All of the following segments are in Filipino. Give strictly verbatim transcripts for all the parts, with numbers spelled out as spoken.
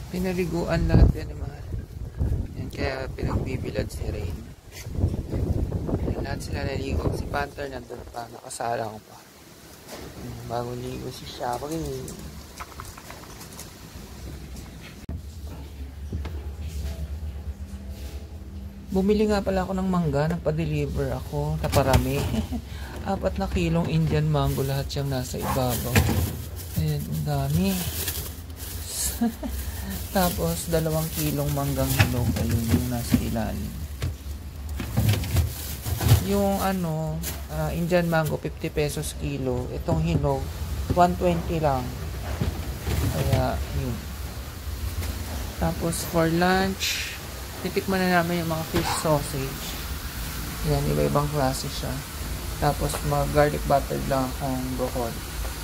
Pinaliguan lahat yan ni Mahal. Yan, kaya pinagbibilad si Rain. Yan, lahat sila naligo. Si Panther nandun pa, nakasalang pa. Yan, bago ligo si Shari. Bumili nga pala ako ng mangga, nagpa-deliver ako, naparami. Apat na kilong Indian mango, lahat siyang nasa ibabaw. Ayan, ang dami. Tapos, dalawang kilong manggang hinog, ayun yung nasa ilalim. Yung ano, uh, Indian mango, fifty pesos kilo. Itong hinog, one twenty lang. Kaya, yun. Tapos, for lunch, titikman na namin yung mga fish sausage. Yan, iba-ibang klase siya. Tapos, mag garlic butter lang akong broccoli.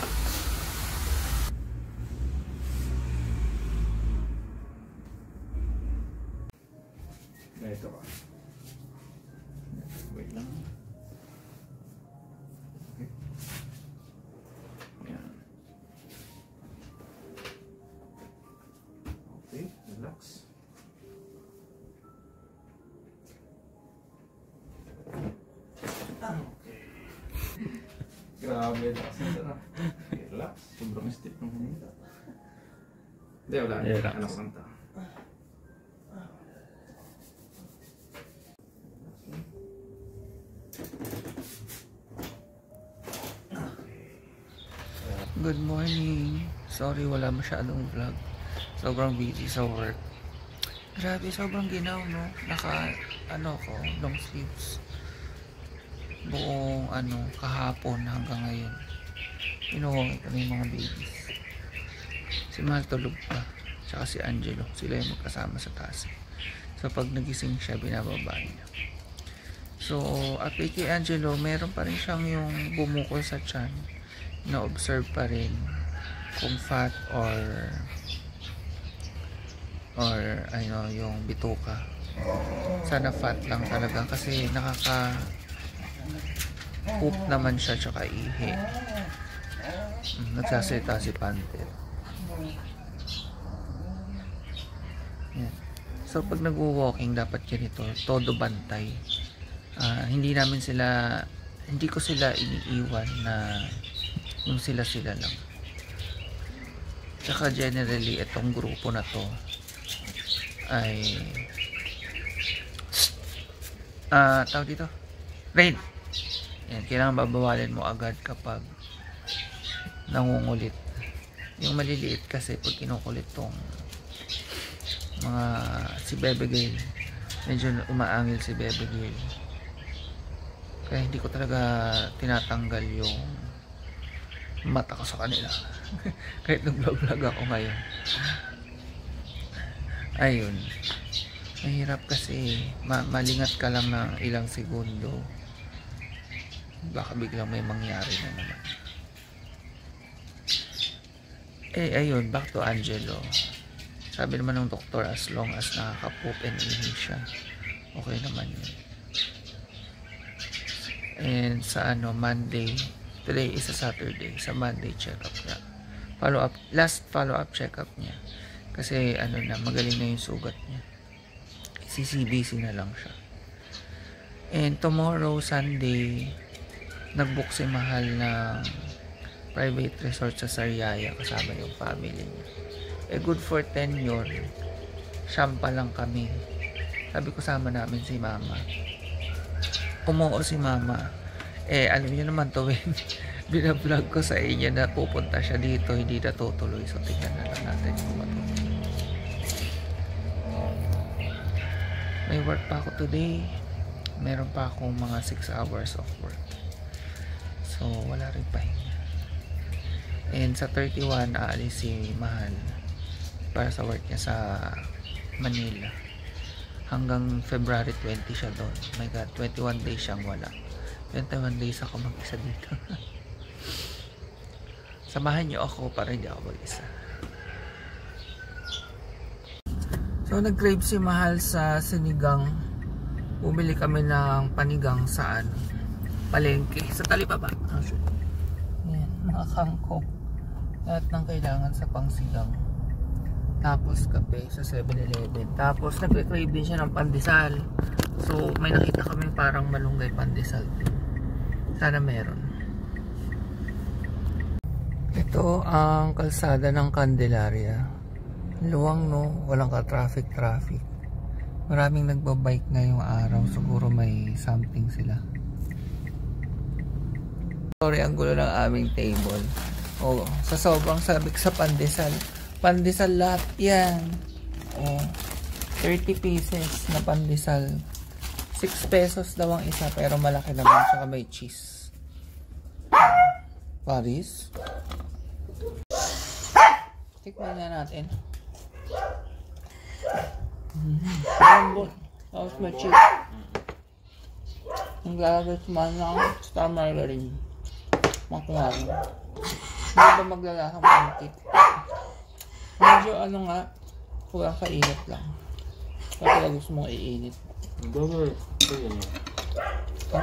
Ito ka. Wait lang. Okay. Yan. Okay, relax. Okay. Grabe, lakas na sarap. Relax. Sobrang stiff ng hinita. Hindi, wala. Anak santa. Good morning. Sorry, wala masyadong vlog. Sobrang busy sa work. Grabe, sobrang ginaw, no? Naka, ano ko, long sleeves. Buong, ano, kahapon hanggang ngayon. Inuwang ko na yung mga babies. Si Mahal tulog pa. Tsaka si Angelo. Sila yung magkasama sa taas. So, pag nagising siya, binababa niya. So, at kay Angelo, meron pa rin siyang yung bumukol sa tiyan. Na-observe pa rin kung fat or or ano yung bituka. Sana fat lang talaga kasi nakaka poop naman siya tsaka ihi. Nagsasalita si Panther. Yan. So pag nagwo-walking dapat ganito, todo bantay. Uh, hindi namin sila hindi ko sila iniiwan na yung sila sila lang. Tsaka generally itong grupo na to ay ah uh, tawag dito Rain. Yan, kailangan babawalin mo agad kapag nangungulit. Yung maliliit kasi pag kinukulit tong mga si Bebe Gail, medyo umaangil si Bebe Gail, kaya hindi ko talaga tinatanggal yung mata ko sa kanila. Kahit nag-vlog ako ngayon. Ayun. Mahirap kasi ma malingat ka lang ng ilang segundo. Baka biglang may mangyari na naman. Eh, ayun. Back to Angelo. Sabi naman ng doktor, as long as nakaka-poop and ihi siya, okay naman yun. And sa ano, Monday, today is a Saturday. Sa Monday check-up niya. Follow up, last follow-up check-up niya. Kasi ano na, magaling na yung sugat niya. C C B C na lang siya. And tomorrow, Sunday, nag-book si Mahal ng private resort sa Sariaya kasama yung family niya. Eh, good for ten yun. Siyampa lang kami. Sabi ko sama namin si Mama. Umuo si Mama. Eh, alam niyo naman to, eh. Binablog ko sa inyo na pupunta siya dito, hindi na tutuloy. So, tingnan na lang natin kung matutuloy. May work pa ako today. Meron pa akong mga six hours of work. So, wala rin pahinga. And sa thirty-one, aalis si Mahal para sa work niya sa Manila. Hanggang February twenty siya doon. My God, twenty-one days siyang wala. twenty-one days ako mag-isa dito. Samahan niyo ako para hindi ako mag-isa. So nag-crave si Mahal sa sinigang. Bumili kami ng panigang saan? Palengke. Sa Talipapa. Yan, mga kangkong. Lahat ng kailangan sa pangsigang. Tapos kape sa seven eleven. Tapos nagre-crave din siya ng pandesal. So may nakita kami parang malunggay pandesal din. Sana meron. Ito ang kalsada ng Candelaria. Luwang no, walang ka traffic traffic. Maraming nagbabike ngayong araw. Siguro may something sila. Sorry, ang gulo ng aming table. Oh, sa sobrang sabik sa pandesal. Pandesal lahat yan. Oh, thirty pieces na pandesal. six pesos daw ang isa pero malaki naman. Saka may cheese. Paris. Tikman na natin. Mm-hmm. Tapos may cheese. Ang gagawin man ng star margarine. Makuhaan. Hindi ba maglalasang pancake? Medyo ano nga, huwag kainit lang. Kapag gusto mong iinit. Gawin. Gawin. Ha?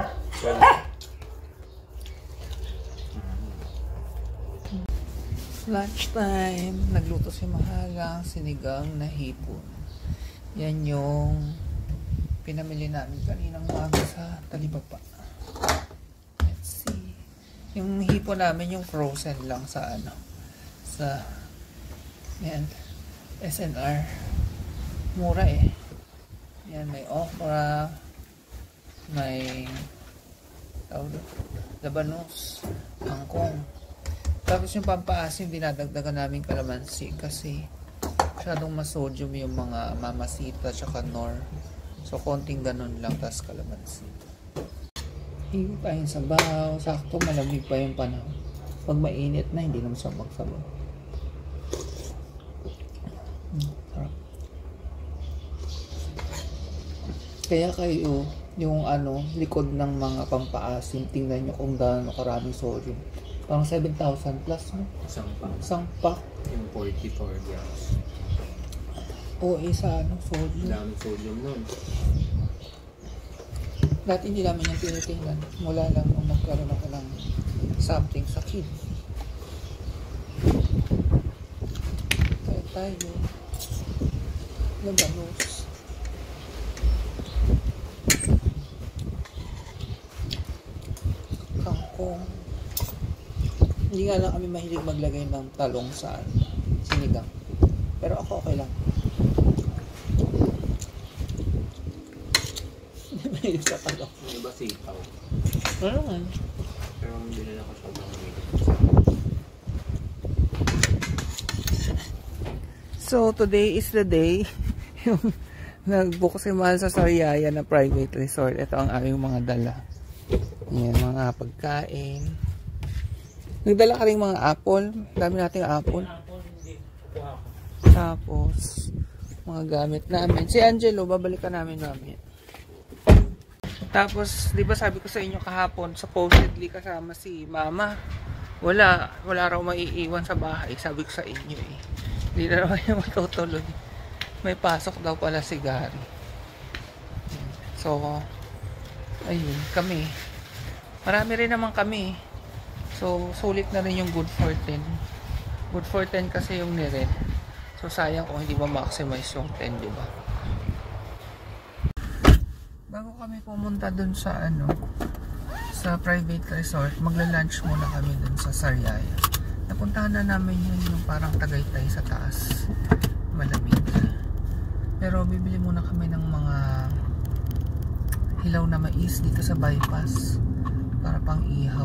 Lunch time. Nagluto si Mahalang sinigang na hipon. Yan yung pinamili namin kaninang umaga sa Talibaba. Let's see. Yung hipon namin yung frozen lang sa ano. Sa yan. S N R. Mura eh. Yan, may okra. May tawag labanos. Kangkong. Tapos yung pampaasim, dinadagdagan namin kalamansi kasi masyadong masodium yung mga mamasita tsaka nor. So, konting ganun lang, tas kalamansi. Higo tayong sabaw. Sakto, malamig pa yung panahon. Pag mainit na, hindi naman siya magsabaw. Hmm, sarap. Kaya kayo, yung ano, likod ng mga pampaasim, tingnan nyo kung gaano karaming sodium. Parang seven thousand plus, no? Isang pack. Isang pack. Yung forty-four grams. O isa, ano, sodium. Daming sodium nun. Dati hindi namin yung tinitingnan. Mula lang nung nagkaroon ako ng something sa kid. Kaya tayo. Labanos. Kangkong. Hindi nga lang kami mahilig maglagay ng talong sa sinigang. Pero ako okay lang. Hindi mahilig sa talong. Yung iba sitaw. Ano man? Pero hindi nila ako sobrang mahilig. So today is the day yung nagbook si Mahal sa Sariaya na private resort. Ito ang aming mga dala. Yan, mga pagkain. Nagdala ka rin mga apple. Dami nating apple. Tapos, mga gamit namin. Si Angelo, babalikan namin namin. Tapos, di ba sabi ko sa inyo kahapon, supposedly kasama si Mama. Wala. Wala raw maiiwan sa bahay. Sabi ko sa inyo eh. Hindi na raw kayo matutuloy. May pasok daw pala si Gary. So, ayun, kami. Marami rin naman kami. So, sulit na rin yung good for ten. Good for ten kasi yung ni-rent. So, sayang kung hindi ba maximize yung ten, di ba? Bago kami pumunta dun sa ano, sa private resort, magla-lunch muna kami dun sa Sariaya. Napuntahan na namin yun yung parang Tagaytay sa taas. Malamig. Pero bibili muna kami ng mga hilaw na mais dito sa bypass para pang ihaw.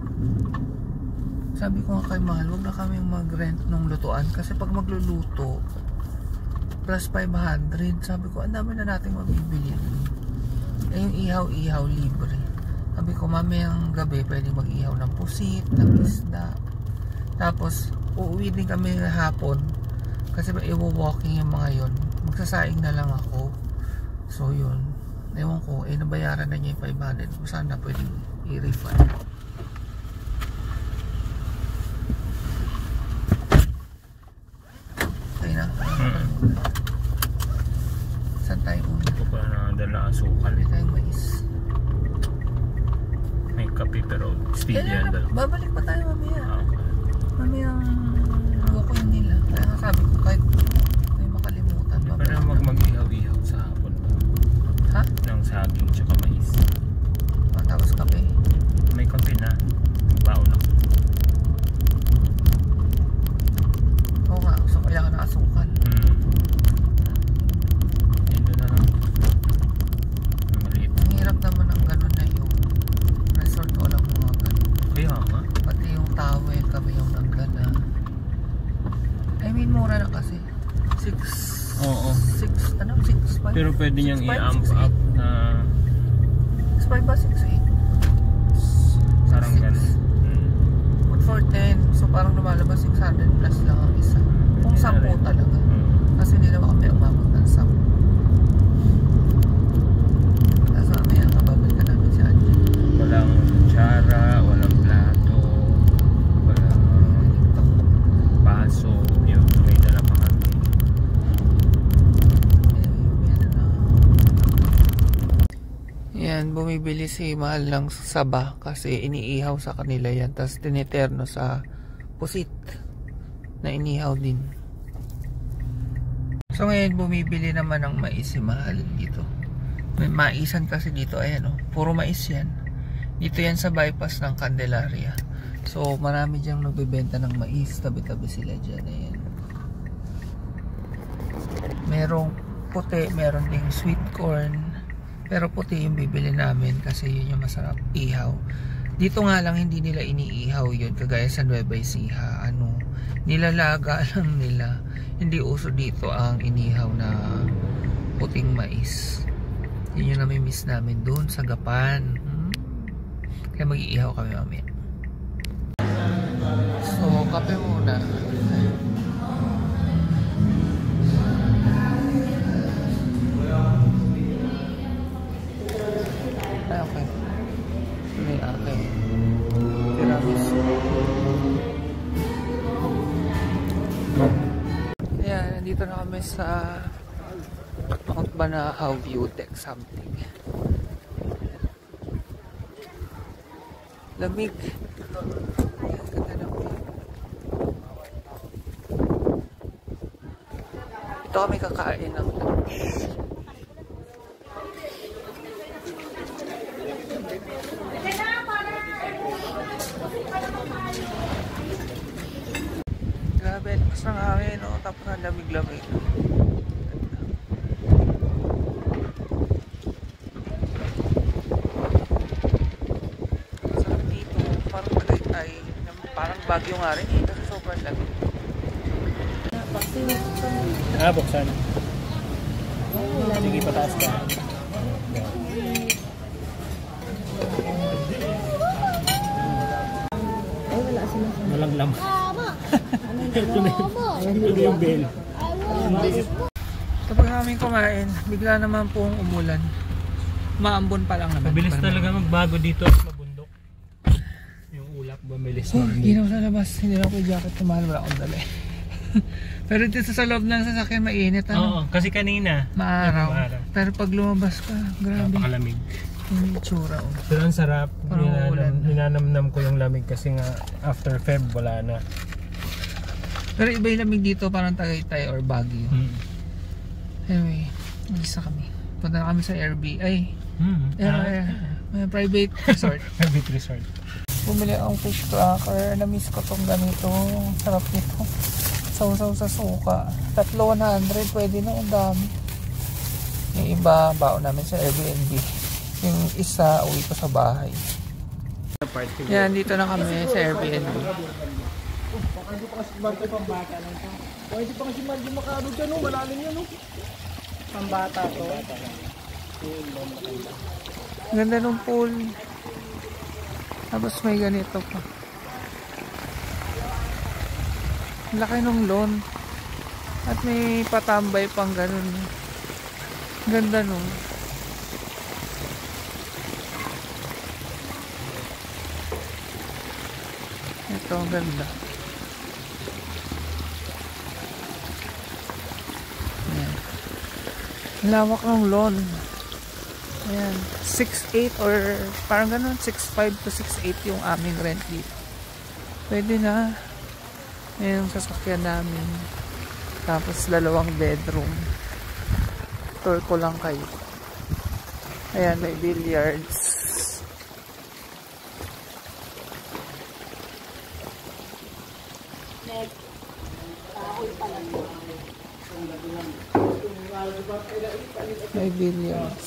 Sabi ko nga kay Mahal, huwag na kami mag-rent ng lutuan kasi pag magluluto plus five hundred, sabi ko ang dami na natin mabibili. Eh yung ihaw-ihaw libre. Sabi ko mamayang gabi pwede mag-ihaw ng pusit, ng isda. Tapos uuwi din kami hapon kasi i-walking yung mga yon. Magsasaing na lang ako. So yun, ewan ko, eh nabayaran na niya yung five hundred. Sana pwede i-refund. Okay na. Hmm. Saan tayo una? Ito pa na dala asukal. Hindi tayong mais. May kape pero stevia ang dala. Babalik pa tayo mamaya. Ah, okay. Mamaya ang bukoy nila. Kaya sabi ko kahit five? Pero pwede niyang i-amp up na six five ba? six eight? parang ganun. Hmm. four ten. So parang lumalabas six hundred plus lang ang isa. Kung sampu talaga. Hmm. Kasi hindi naman kami umabot ng sampu. Tapos mamaya kapabalikan namin si Angel. Walang kutsara, walang plato, walang baso, yung may dala pa kami. Yan, bumibili si Mahal ng saba kasi iniihaw sa kanila yan. Tapos tiniterno sa pusit na inihaw din. So ngayon bumibili naman ng mais si Mahal dito. May maisan kasi dito, ayan o, puro mais yan. Dito yan sa bypass ng Candelaria. So marami diyang nagbibenta ng mais, tabi-tabi sila dyan. Ayan. Merong puti, meron ding sweet corn. Pero puti yung bibili namin kasi yun yung masarap ihaw. Dito nga lang hindi nila iniihaw yun kagaya sa Nueva Ecija. Ano, nilalaga lang nila. Hindi uso dito ang inihaw na puting mais. Yun yung nami-miss namin doon sa Gapan. Hmm? Kaya mag-iihaw kami mamaya. So, kape muna. Okay. May okay. Tiramisu. Ayan, nandito na kami sa Mount Banahaw View Deck something. Lamig. Ayan, ganda ng view. Ito kami kakain ng lunch. Grabe, lakas ng hangin, no? Tapos ang lamig-lamig. Sarap dito, parang Tagaytay. Parang Baguio nga rin eh, kasi sobrang lamig. Ah, buksan. Sige, pataas ka. Walang laman. Ito na yung, yung bell. Kapag namin kumain, bigla naman pong umulan. Maambon pa lang naman. Mabilis talaga magbago dito at mabundok. Yung ulap, mabilis Oh, mag- ginaw sa labas. Hindi lang ko yung jacket na mahal. Wala akong dala eh. Pero dito sa loob ng sasakyan mainit. Ano? Oo, kasi kanina Maaraw. maaraw. Pero pag lumabas ka, grabe. Napakalamig. Yung itsura. Oh. Pero ang sarap. Parang uulan. Ninanam, ninanamnam ko yung lamig kasi nga after Feb wala na. Pero iba yung lamig dito, parang Tagaytay or Baguio. Hmm. Anyway, isa kami. Punta na kami sa Airbnb. Ay, Hmm. air, air, may private resort. Private resort. Bumili akong fish cracker. Na-miss ko tong ganito. Sarap nito. Sausaw sa suka. Tatlo one hundred. Pwede na. Ang dami. Yung iba, baon namin sa Airbnb. Yung isa, uwi ko sa bahay. Yan, dito na kami sa Airbnb. Hindi pa kasi Marco pambata lang ito. O hindi pa kasi Marco makano dyan, no? Malalim yan, no? Pambata to. Ganda ng pool. Tapos may ganito pa. Laki ng lawn. At may patambay pang ganun. Ganda nun. Ito, ang ganda. Ayan. Lawak ng lawn. Ayan. six eight or parang ganun. six five to six eight yung aming rent dito. Pwede na. Ayan yung sasakyan namin. Tapos dalawang bedroom. Tour ko lang kayo. Ayan, may billiards. May billiards.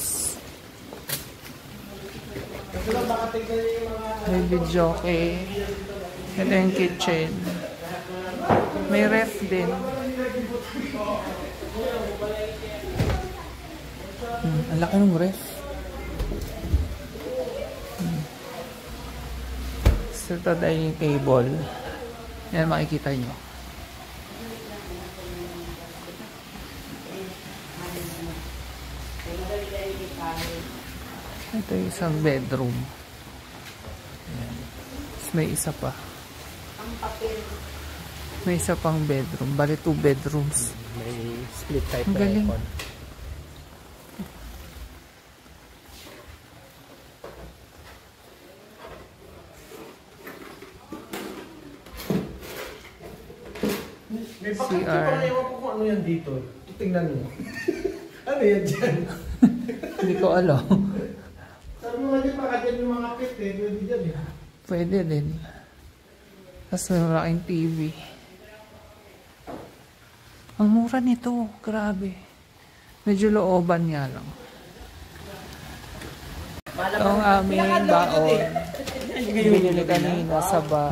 May videoke. Ito yung kitchen. May ref din. Hmm, ang laki ng ref. Hmm. So, ito dining table. Yan makikita nyo. Ito yung isang bedroom. Ayan. May isa pa. May isa pang bedroom. Bali two bedrooms. May split type Ang na galing. aircon. May C bakit R. pa na ewan ko kung ano yan dito. Tingnan mo. Ano yan dyan? Hindi ko alam. Sabi mo nga din, baka dyan yung mga pet eh. Pwede dyan eh. Pwede din. Tapos may malaking T V. Ang mura nito. Grabe. Medyo looban nga lang. Ito ang aming baon. Binili kanina sa ba.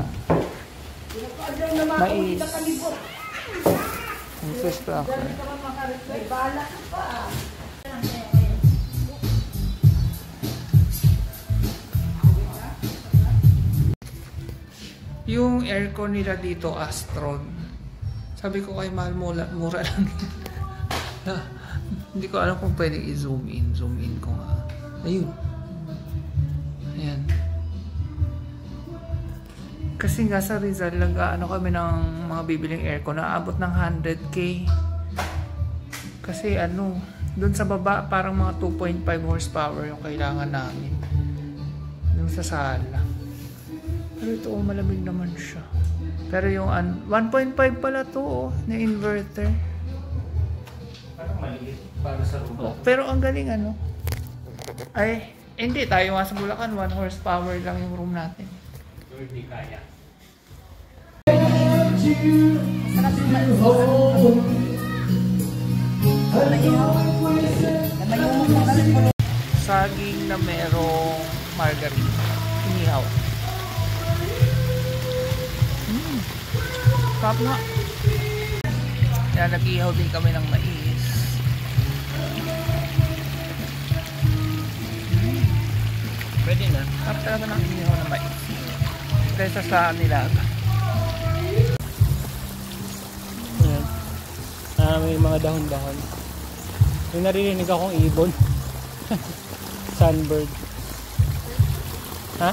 Mais. Ang fish cracker. Yung aircon nila dito, Astron. Sabi ko kay mahal, mura, mura lang. Hindi ko alam kung pwede i-zoom in. Zoom in ko nga. Ayun. Ayan. Kasi nga sa Rizal, nag-ano kami ng mga bibiling aircon na abot ng one hundred K. Kasi ano, dun sa baba, parang mga two point five horsepower yung kailangan namin. Yung sa sala. Pero ito, oh, malamig naman siya. Pero yung one point five pala to, oh, na inverter. Parang maliit para sa room. Oh, pero ang galing ano. Ay, hindi. Tayo nga sa Bulacan, one horsepower lang yung room natin. So, hindi kaya. Saging na merong margarine. Inihaw. Mm. Sarap nga. Kaya nag-ihaw din kami ng mais. Mm. Pwede na. Sarap talaga ng inihaw na mais. Kaysa sa nilaga. Ayan. Ah, may mga dahon-dahon. May naririnig akong ibon. Sunbird. Ha?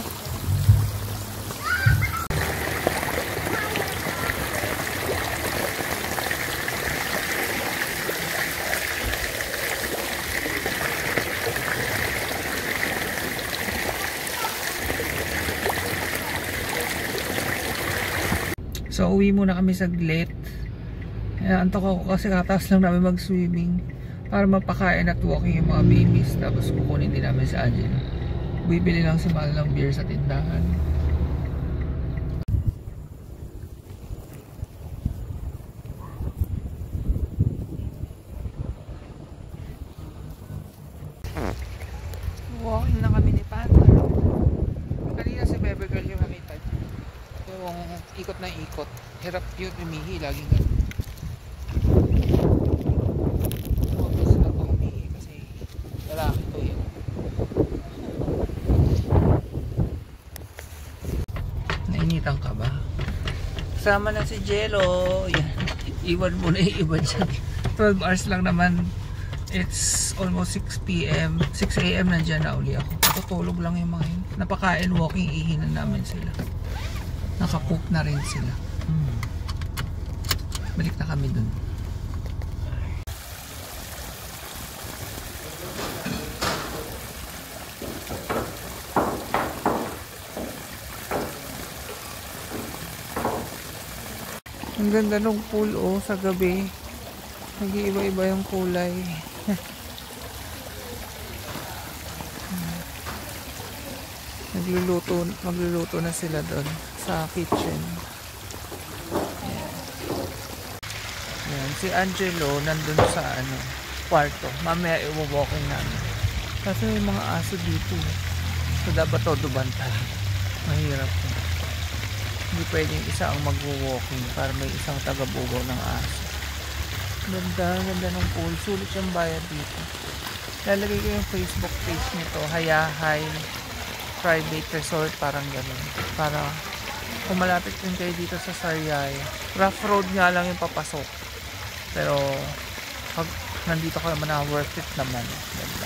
So uwi muna kami saglit. Kaya antok ako kasi kataas lang namin mag-swimming para mapakain at walking yung mga babies. Tapos kukunin din namin si Angela. Bibili lang si Mahal ng beer sa tindahan. Walking na kami ni Pata. Kanina si Bebe Girl yung nakita niya. Yung ikot na ikot. Hirap yun umihi. Laging ganun. Tapos na pa umihi kasi lalaki to yun. Nainitan ka ba? Kasama na si Jello. Yan. Iwan mo na yung iba dyan. twelve hours lang naman. It's almost six p m six a m nandyan na uli ako. Tutulog lang yung mga yun. Napakain, walking, ihinan namin sila. Nakapoop na rin sila. Hmm. Balik na kami dun. Ang ganda ng pool, oh, sa gabi. Nag-iiba-iba yung kulay. Nagluluto, magluluto na sila doon sa kitchen. Ayan. Ayan. Si Angelo nandun sa ano, kwarto. Mamaya i-walking namin. Kasi may mga aso dito. So dapat todo bantay. Mahirap. Hindi pwedeng isa ang mag-walking para may isang taga-bugaw ng aso. Ganda, ganda ng pool. Sulit yung bayad dito. Lalagay ko yung Facebook page nito. Hayahay Private Resort. Parang ganun. Para kung malapit din kayo dito sa Sariay. Rough road nga lang yung papasok. Pero pag nandito ka naman na worth it naman. Ganda.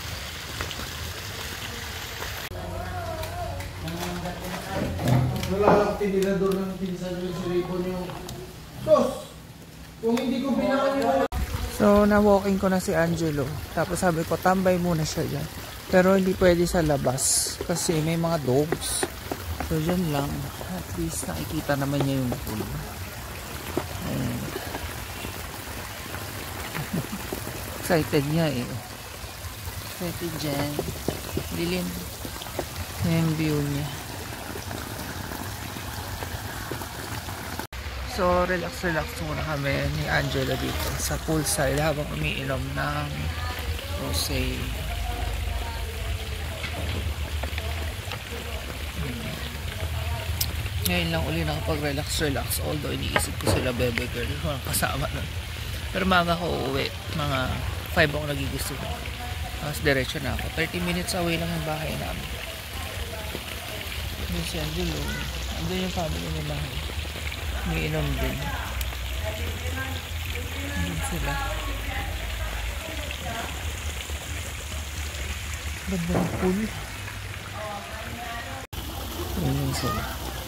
Wala lang tinidor ng pinsan yung siripon yung sos. Kung hindi ko binakan yung So, na-walking ko na si Angelo. Tapos sabi ko, tambay muna siya dyan. Pero hindi pwede sa labas. Kasi may mga dogs. So, dyan lang. At least nakikita naman niya yung pool. Ayan. Excited niya eh. Excited dyan. Dilim. Ayan yung view niya. So, relax-relax muna kami ni Angelo dito sa poolside habang umiinom ng rosé. Hmm. Ngayon lang uli nakapag-relax-relax. Although iniisip ko sila bebe girl. Walang kasama nun. Pero maaga ko uuwi. Mga five ako nagigusto ko. Tapos diretso na ako. thirty minutes away lang yung bahay namin. Doon si Angelo. Andun yung family ni bahay. Umiinom din. Andun sila. Ganda ng pool. Ayan sila.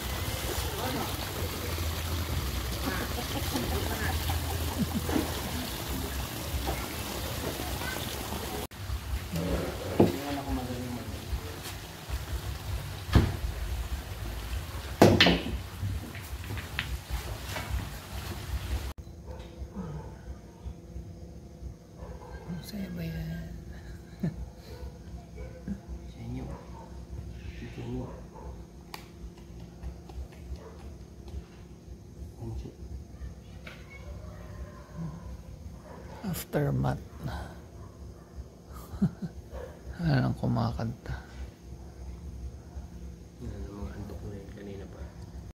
Saya ba yan? sa inyo. Ito mo. Aftermath. Alam kumakanta.